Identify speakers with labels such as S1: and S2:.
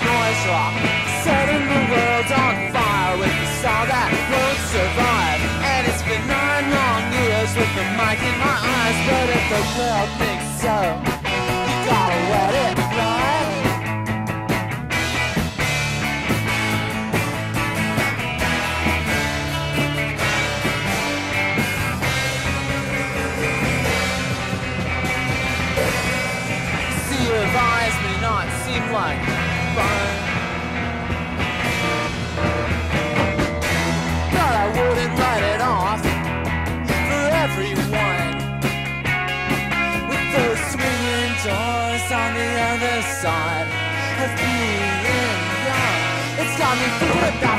S1: noise rock, setting the world on fire with the star that won't survive. And it's been 9 long years with the mic in my eyes, but if the world thinks so, you gotta let it fly. Your eyes may not seem like fun, but I wouldn't write it off for everyone. With those swinging doors on the other side of being young, it's got me thinking about